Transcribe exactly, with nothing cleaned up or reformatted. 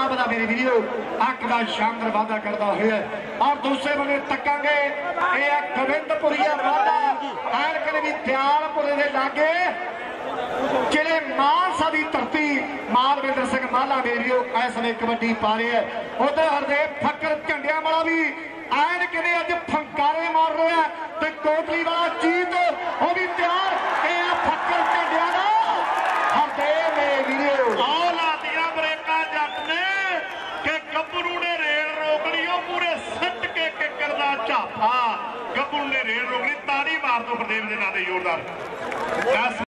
लभदा मेरे वीडियो अक का शानदार वादा करता हुआ और दूसरे बने तकांगे गोविंदपुरिया वादा ऐनक भी दयालपुरे के लागे जिले मानसा की धरती मालविंदर सिंह माला मेरे वीडियो इस समय कबड्डी पा रहे हैं। उधर हरदेव फकर झंडिया वाला भी ऐनक ने अज फंकारे मार रहा है तो कोटली वाला जीत वो भी तैयार फकर झंडिया का हरदेव मेरे वीडियो गब्बरू ने रेल रोक ली पूरे सट के किकर का झाफा गब्बरू ने रेल रोक ली ताड़ी मार दो प्रदेव के नाते जोरदार।